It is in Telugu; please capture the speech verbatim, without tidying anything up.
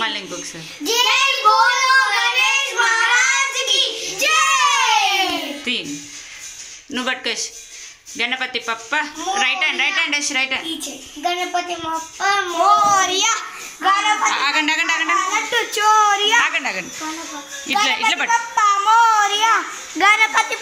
మళ్ళీ ఇంకొకసారి జై బోలో గణేష్ మహారాజ్ కి జై. తీ నువ్వు పట్టుకోసి Ganapati Bappa right hand right hand వేసి రైట్ హ్యాండ్ గణపతి బప్ప మోరియా. గణపతి ఆగండి ఆగండి ఆగండి లడ్డు చోరియా. ఆగండి ఆగండి ఇట్లా ఇట్లా పట్టు బప్ప మోరియా. గణపతి